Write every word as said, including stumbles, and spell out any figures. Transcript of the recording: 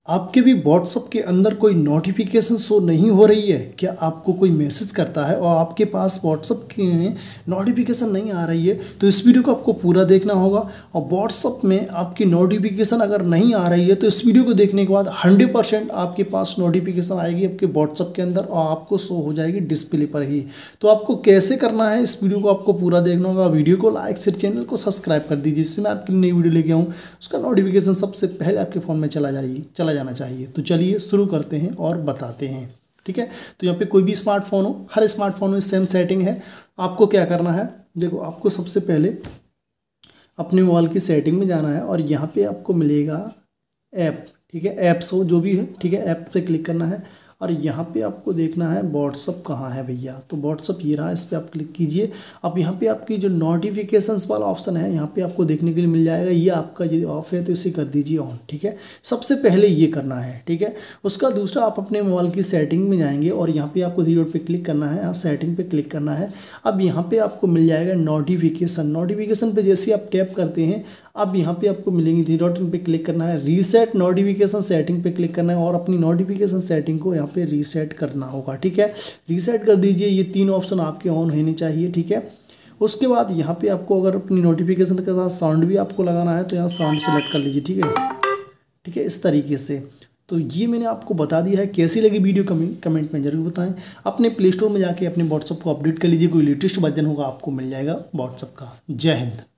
आपके भी व्हाट्सअप के अंदर कोई नोटिफिकेशन शो नहीं हो रही है क्या? आपको कोई मैसेज करता है और आपके पास व्हाट्सअप की नोटिफिकेशन नहीं आ रही है, तो इस वीडियो को आपको पूरा देखना होगा। और व्हाट्सअप में आपकी नोटिफिकेशन अगर नहीं आ रही है तो इस वीडियो को देखने के बाद हंड्रेड परसेंट आपके पास नोटिफिकेशन आएगी आपके व्हाट्सअप के अंदर और आपको शो हो जाएगी डिस्प्ले पर ही। तो आपको कैसे करना है, इस वीडियो को आपको पूरा देखना होगा। वीडियो को लाइक से चैनल को सब्सक्राइब कर दीजिए, जिससे मैं आपकी नई वीडियो लेके आऊँ उसका नोटिफिकेशन सबसे पहले आपके फ़ोन में चला जाएगी चला जाना चाहिए। तो चलिए शुरू करते हैं और बताते हैं। ठीक है, तो यहाँ पे कोई भी स्मार्टफोन हो, हर स्मार्टफोन में सेम सेटिंग है। आपको क्या करना है, देखो आपको सबसे पहले अपने मोबाइल की सेटिंग में जाना है और यहाँ पे आपको मिलेगा ऐप। ठीक है, ऐप्स हो जो भी है, ठीक है, ऐप पे क्लिक करना है और यहाँ पे आपको देखना है व्हाट्सअप कहाँ है भैया। तो व्हाट्सअप ये रहा, इस पर आप क्लिक कीजिए। अब यहाँ पे आपकी जो नोटिफिकेशंस वाला ऑप्शन है यहाँ पे आपको देखने के लिए मिल जाएगा। ये आपका यदि ऑफ है तो इसे कर दीजिए ऑन। ठीक है, सबसे पहले ये करना है। ठीक है, उसका दूसरा आप अपने मोबाइल की सेटिंग में जाएंगे और यहाँ पे आपको थ्री डॉट पे क्लिक करना है, यहाँ सेटिंग पे क्लिक करना है। अब यहाँ पे आपको मिल जाएगा नोटिफिकेशन। नोटिफिकेशन पे जैसे आप टैप करते हैं, अब यहाँ पे आपको मिलेंगी थ्री डॉट पे क्लिक करना है, रीसेट नोटिफिकेशन सेटिंग पे क्लिक करना है और अपनी नोटिफिकेशन सेटिंग को यहाँ पे रीसेट करना होगा। ठीक है, रीसेट कर दीजिए। ये तीन ऑप्शन आपके ऑन होने चाहिए। ठीक है, उसके बाद यहाँ पे आपको अगर अपनी नोटिफिकेशन के साथ साउंड भी आपको लगाना है तो यहाँ साउंड सेलेक्ट कर लीजिए। ठीक है, ठीक है, इस तरीके से। तो ये मैंने आपको बता दिया है। कैसी लगी वीडियो कमेंट कमेंट में जरूर बताएं। अपने प्ले स्टोर में जाके अपने व्हाट्सअप को अपडेट कर लीजिए, कोई लेटेस्ट वर्जन होगा आपको मिल जाएगा व्हाट्सअप का। जय हिंद।